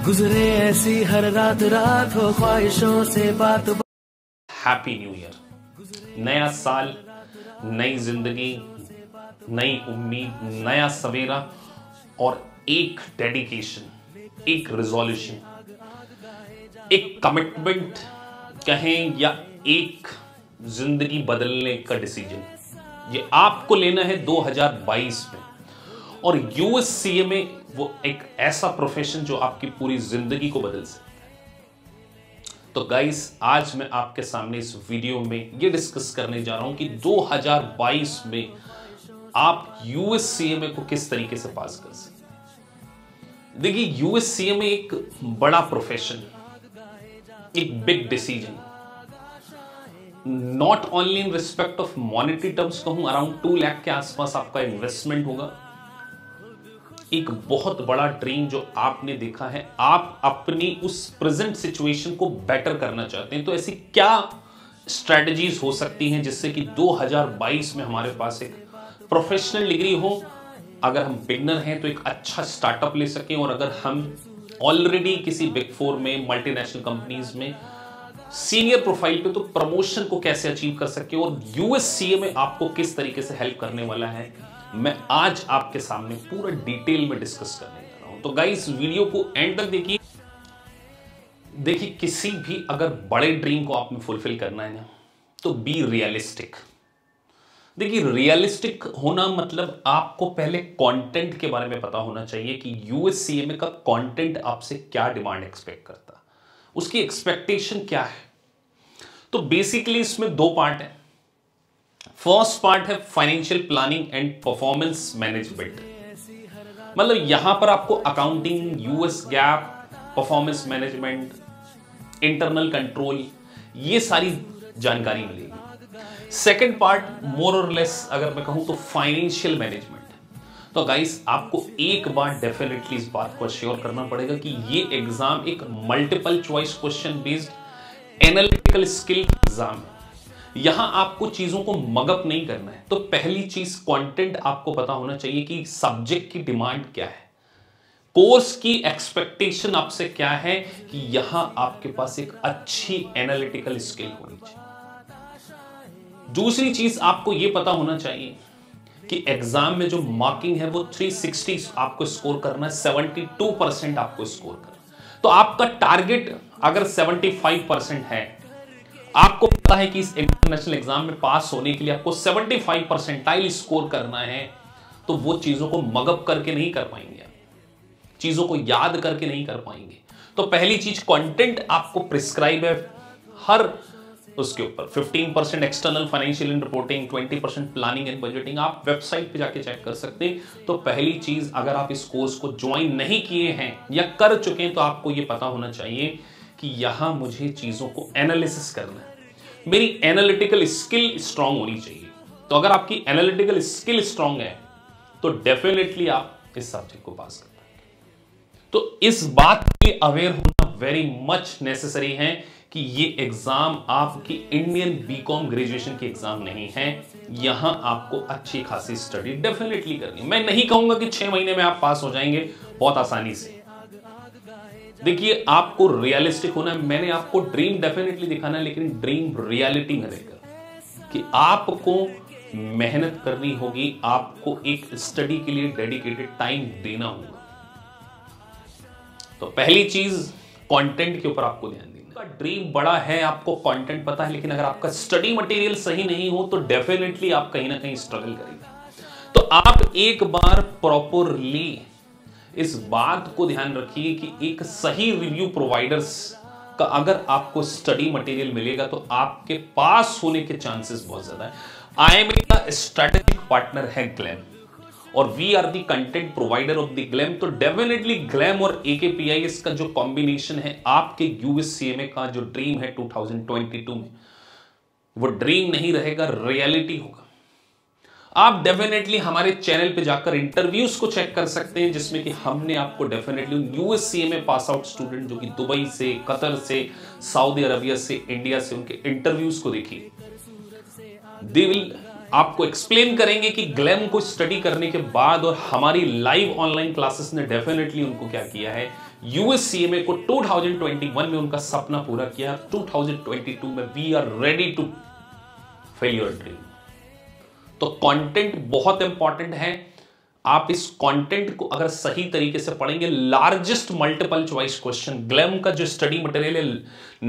गुजरे ऐसी हर रात रात हो ख्वाहिशों से बात। हैप्पी न्यू ईयर, नया साल, नई जिंदगी, नई उम्मीद, नया सवेरा और एक डेडिकेशन, एक रिजोल्यूशन, एक कमिटमेंट कहें या एक जिंदगी बदलने का डिसीजन। ये आपको लेना है 2022 में। और यूएससीए में वो एक ऐसा प्रोफेशन जो आपकी पूरी जिंदगी को बदल सकता है। तो गाइस, आज मैं आपके सामने इस वीडियो में ये डिस्कस करने जा रहा हूं कि 2022 में आप यूएससीए में को किस तरीके से पास कर सकते हैं। देखिए, यूएससीए में एक बड़ा प्रोफेशन, एक big decision, not only in respect of monetary terms कहूं, अराउंड 2 लाख के आसपास आपका इन्वेस्टमेंट होगा। एक बहुत बड़ा ड्रीम जो आपने देखा है, आप अपनी उस प्रेजेंट सिचुएशन को बेटर करना चाहते हैं। तो ऐसी क्या स्ट्रेटजीज हो सकती हैं जिससे कि 2022 में हमारे पास एक प्रोफेशनल डिग्री हो। अगर हम बिगनर हैं तो एक अच्छा स्टार्टअप ले सकें, और अगर हम ऑलरेडी किसी बिग 4 में, मल्टीनेशनल कंपनीज में सीनियर प्रोफाइल पे, तो प्रमोशन को कैसे अचीव कर सके। और यूएससीए में आपको किस तरीके से हेल्प करने वाला है, मैं आज आपके सामने पूरा डिटेल में डिस्कस करने जा रहा हूं। तो गाइस, वीडियो को एंड तक देखिए। देखिए, किसी भी अगर बड़े ड्रीम को आपने फुलफिल करना है ना, तो बी रियलिस्टिक। देखिए, रियलिस्टिक होना मतलब आपको पहले कंटेंट के बारे में पता होना चाहिए कि यूएससीएम का कंटेंट आपसे क्या डिमांड एक्सपेक्ट करता है, उसकी एक्सपेक्टेशन क्या है। तो बेसिकली इसमें 2 पार्ट है। फर्स्ट पार्ट है financial planning and performance management. मतलब यहां पर आपको accounting, US GAAP, performance management, internal control, ये सारी जानकारी मिलेगी। सेकंड पार्ट मोर और लेस अगर मैं कहूं तो फाइनेंशियल मैनेजमेंट। तो गाइस, आपको एक बार डेफिनेटली इस बात को श्योर करना पड़ेगा कि ये एग्जाम एक multiple choice question based analytical skill exam है। यहां आपको चीजों को मगअप नहीं करना है। तो पहली चीज, कंटेंट आपको पता होना चाहिए कि सब्जेक्ट की डिमांड क्या है, कोर्स की एक्सपेक्टेशन आपसे क्या है, कि यहां आपके पास एक अच्छी एनालिटिकल स्किल होनी चाहिए। दूसरी चीज, आपको यह पता होना चाहिए कि एग्जाम में जो मार्किंग है वो 360 आपको स्कोर करना है, 72% आपको स्कोर करना। तो आपका टारगेट अगर 75% है, आपको पता है कि इस इंटरनेशनल एग्जाम में पास होने के लिए आपको 75 परसेंटाइल स्कोर करना है, तो वो चीजों को मगअप करके नहीं कर पाएंगे, चीजों को याद करके नहीं कर पाएंगे। तो पहली चीज, कंटेंट आपको प्रिस्क्राइब है हर उसके ऊपर। 15% external financial and reporting, 20% planning and budgeting. आप वेबसाइट पे जाके चेक कर सकते हैं। तो पहली चीज, अगर आप इस कोर्स को ज्वाइन नहीं किए हैं या कर चुके हैं, तो आपको यह पता होना चाहिए कि यहां मुझे चीजों को एनालिसिस करना है, मेरी एनालिटिकल स्किल स्ट्रांग होनी चाहिए। तो अगर आपकी एनालिटिकल स्किल स्ट्रांग है तो डेफिनेटली आप इस सब्जेक्ट को पास कर पाएंगे। तो इस बात के अवेयर होना वेरी मच नेसेसरी है कि ये एग्जाम आपकी इंडियन बीकॉम ग्रेजुएशन की एग्जाम नहीं है। यहां आपको अच्छी खासी स्टडी डेफिनेटली करनी है। मैं नहीं कहूंगा कि 6 महीने में आप पास हो जाएंगे बहुत आसानी से। देखिए, आपको रियलिस्टिक होना है। मैंने आपको ड्रीम डेफिनेटली दिखाना है, लेकिन ड्रीम रियलिटी में रहेगा कि आपको मेहनत करनी होगी, आपको एक स्टडी के लिए डेडिकेटेड टाइम देना होगा। तो पहली चीज, कंटेंट के ऊपर आपको ध्यान देना। ड्रीम बड़ा है, आपको कंटेंट पता है, लेकिन अगर आपका स्टडी मटेरियल सही नहीं हो तो डेफिनेटली आप कहीं ना कहीं स्ट्रगल करेंगे। तो आप एक बार प्रॉपरली इस बात को ध्यान रखिए कि एक सही रिव्यू प्रोवाइडर्स का अगर आपको स्टडी मटेरियल मिलेगा तो आपके पास होने के चांसेस बहुत ज्यादा है। आईएमए का स्ट्रेटेजिक पार्टनर है ग्लैम, और we are the content provider of the Gleim. तो डेफिनेटली ग्लैम और AKPIS का जो कॉम्बिनेशन है, आपके यूएससीएमए का जो ड्रीम है 2022 में, वो ड्रीम नहीं रहेगा, रियलिटी होगा। आप डेफिनेटली हमारे चैनल पे जाकर इंटरव्यूज को चेक कर सकते हैं, जिसमें कि हमने आपको definitely US CMA pass out student जो कि दुबई से, कतर से, सऊदी अरबिया से, इंडिया से, उनके इंटरव्यूज को देखिए। दे विल आपको एक्सप्लेन करेंगे कि ग्लैम को स्टडी करने के बाद और हमारी लाइव ऑनलाइन क्लासेस ने डेफिनेटली उनको क्या किया है, यूएससीएमए को 2021 में उनका सपना पूरा किया। 2022 में we are ready to fill your dream. तो कंटेंट बहुत इंपॉर्टेंट है। आप इस कंटेंट को अगर सही तरीके से पढ़ेंगे, largest multiple choice question, Gleim का जो स्टडी मटेरियल है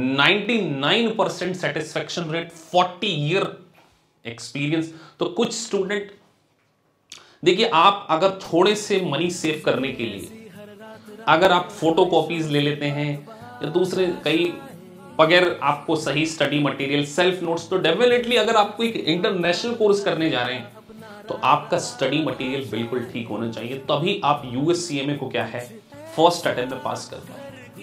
99% सेटिस्फैक्शन रेट, 40 ईयर एक्सपीरियंस। तो कुछ स्टूडेंट देखिए, आप अगर थोड़े से मनी सेव करने के लिए अगर आप फोटो कॉपीज ले लेते हैं या दूसरे कई बगैर आपको सही स्टडी मटेरियल, सेल्फ नोट्स, तो डेफिनेटली अगर आपको एक इंटरनेशनल कोर्स करने जा रहे हैं तो आपका स्टडी मटेरियल बिल्कुल ठीक होना चाहिए, तभी आप यूएससीएमए को क्या है फर्स्ट अटेम्प्ट में पास कर पाए।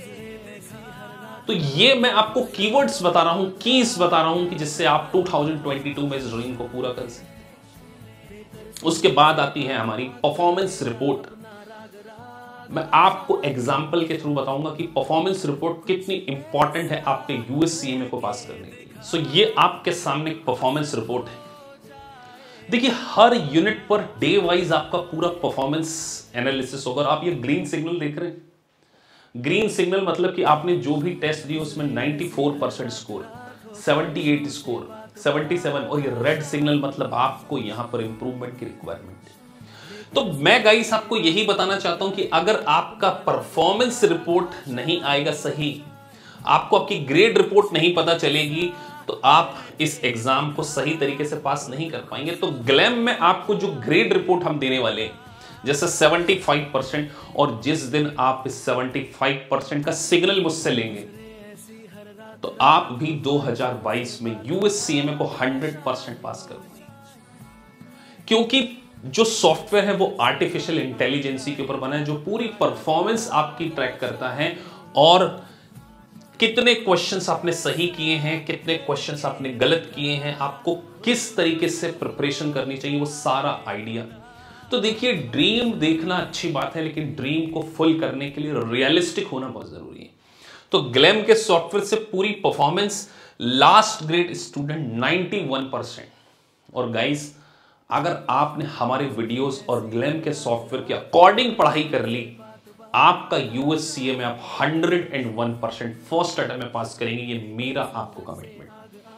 तो ये मैं आपको कीवर्ड्स बता रहा हूं, कीज बता रहा हूं कि जिससे आप 2022 में इस ड्रीम को पूरा कर सकें। उसके बाद आती है हमारी परफॉर्मेंस रिपोर्ट। मैं आपको एग्जाम्पल के थ्रू बताऊंगा कि परफॉर्मेंस रिपोर्ट कितनी इंपॉर्टेंट है आपके यूएससीएमए को पास करने के लिए। सो ये आपके सामने एक परफॉर्मेंस रिपोर्ट है। देखिए, हर यूनिट पर डे वाइज आपका पूरा परफॉर्मेंस एनालिसिस होगा। आप ये ग्रीन सिग्नल देख रहे हैं, ग्रीन सिग्नल मतलब कि आपने जो भी टेस्ट दिए उसमें 94% स्कोर, 78 स्कोर, 77, और ये रेड सिग्नल मतलब आपको यहां पर इंप्रूवमेंट की रिक्वायरमेंट है। तो मैं गाइस आपको यही बताना चाहता हूं कि अगर आपका परफॉर्मेंस रिपोर्ट नहीं आएगा सही, आपको आपकी ग्रेड रिपोर्ट नहीं पता चलेगी, तो आप इस एग्जाम को सही तरीके से पास नहीं कर पाएंगे। तो ग्लैम में आपको जो ग्रेड रिपोर्ट हम देने वाले हैं, जैसे 75%, और जिस दिन आप इस 75% का सिग्नल मुझसे लेंगे तो आप भी 2022 में यूएससीएमए को 100% पास कर पाएंगे। क्योंकि जो सॉफ्टवेयर है वो आर्टिफिशियल इंटेलिजेंसी के ऊपर बना है, जो पूरी परफॉर्मेंस आपकी ट्रैक करता है, और कितने क्वेश्चंस आपने सही किए हैं, कितने क्वेश्चंस आपने गलत किए हैं, आपको किस तरीके से प्रिपरेशन करनी चाहिए, वो सारा आइडिया। तो देखिए, ड्रीम देखना अच्छी बात है, लेकिन ड्रीम को फुल करने के लिए रियलिस्टिक होना बहुत जरूरी है। तो ग्लैम के सॉफ्टवेयर से पूरी परफॉर्मेंस, लास्ट ग्रेड स्टूडेंट 91%। और गाइस, अगर आपने हमारे वीडियोस और ग्लैम के सॉफ्टवेयर के अकॉर्डिंग पढ़ाई कर ली, आपका यूएससीए में आप 101% फर्स्ट अटेम्प्ट में पास करेंगे। ये मेरा आपको कमिटमेंट।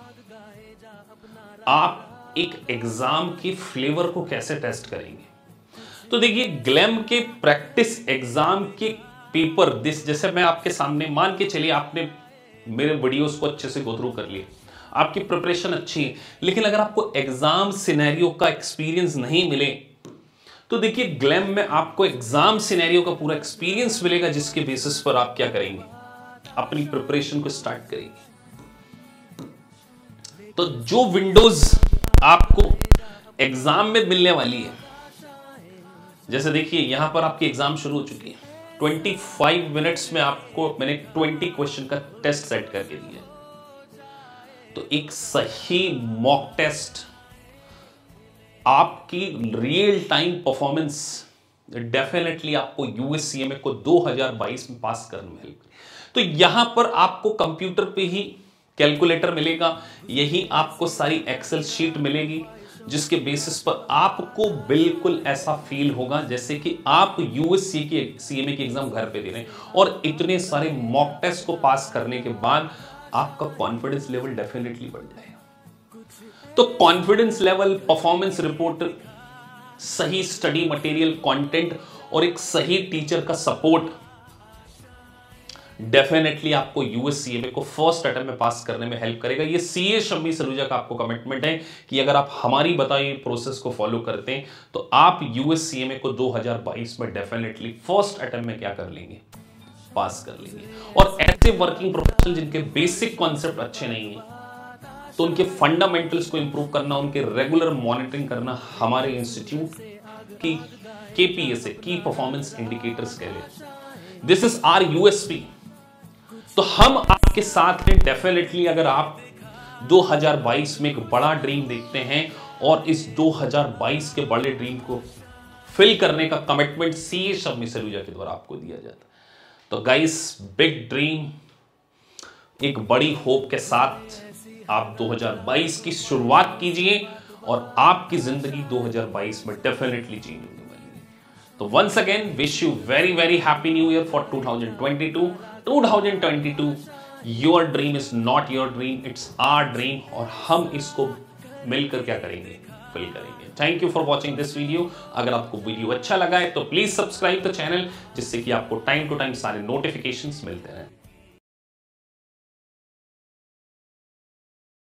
आप एक एग्जाम की फ्लेवर को कैसे टेस्ट करेंगे? तो देखिए, ग्लैम के प्रैक्टिस एग्जाम के पेपर जैसे मैं आपके सामने, मान के चलिए आपने मेरे वीडियोस को अच्छे से गो थ्रू कर लिया, आपकी प्रिपरेशन अच्छी है, लेकिन अगर आपको एग्जाम सिनेरियो का एक्सपीरियंस नहीं मिले, तो देखिए ग्लैम में आपको एग्जाम सिनेरियो का पूरा एक्सपीरियंस मिलेगा, जिसके बेसिस पर आप क्या करेंगे, अपनी प्रिपरेशन को स्टार्ट करेंगे। तो जो विंडोज आपको एग्जाम में मिलने वाली है, जैसे देखिए यहां पर आपकी एग्जाम शुरू हो चुकी है, 25 मिनट्स में आपको मैंने 20 क्वेश्चन का टेस्ट सेट करके दिया। तो एक सही मॉक टेस्ट आपकी रियल टाइम परफॉर्मेंस डेफिनेटली आपको यूएससीएमए को 2022 में पास करने में हेल्प करेगी। तो यहां पर आपको कंप्यूटर पे ही कैलकुलेटर मिलेगा, यही आपको सारी एक्सेल शीट मिलेगी, जिसके बेसिस पर आपको बिल्कुल ऐसा फील होगा जैसे कि आप यूएससीएमए की एग्जाम घर पे दे रहे हैं। और इतने सारे मॉक टेस्ट को पास करने के बाद आपका कॉन्फिडेंस लेवल डेफिनेटली बढ़ जाएगा। तो कॉन्फिडेंस लेवल, परफॉर्मेंस रिपोर्ट, सही स्टडी मटेरियल, कंटेंट और एक सही टीचर का सपोर्ट डेफिनेटली आपको यूएससीएमए को फर्स्ट अटेम्प्ट में पास करने में हेल्प करेगा। ये सीए शम्मी सलूजा का आपको कमिटमेंट है कि अगर आप हमारी बताई प्रोसेस को फॉलो करते हैं तो आप यूएससीएमए को 2022 में डेफिनेटली फर्स्ट अटेम्प्ट में क्या कर लेंगे, पास कर लेंगे। और ऐसे वर्किंग प्रोफेशनल जिनके बेसिक कॉन्सेप्ट अच्छे नहीं है, तो उनके फंडामेंटल्स को इंप्रूव करना, उनके रेगुलर मॉनिटरिंग करना हमारे इंस्टीट्यूट की केपीएस की परफॉर्मेंस इंडिकेटर्स कह रहे। This is our USP. तो हम आपके साथ हैं डेफिनेटली। अगर आप 2022 में एक बड़ा ड्रीम देखते हैं और इस 2022 के बड़े ड्रीम को फिल करने का कमिटमेंट सीए शम्मी सलूजा के द्वारा आपको दिया जाता है, तो गाइस, बिग ड्रीम, एक बड़ी होप के साथ आप 2022 की शुरुआत कीजिए और आपकी जिंदगी 2022 में डेफिनेटली चेंज होने वाली है। तो once again wish you very very happy new year for 2022। Your dream is not your dream, it's our dream, और हम इसको मिलकर क्या करेंगे, फिल करेंगे। Thank you for watching this video. अगर आपको वीडियो अच्छा लगा है तो प्लीज सब्सक्राइब द चैनल, जिससे कि आपको टाइम टू टाइम सारे नोटिफिकेशंस मिलते रहें।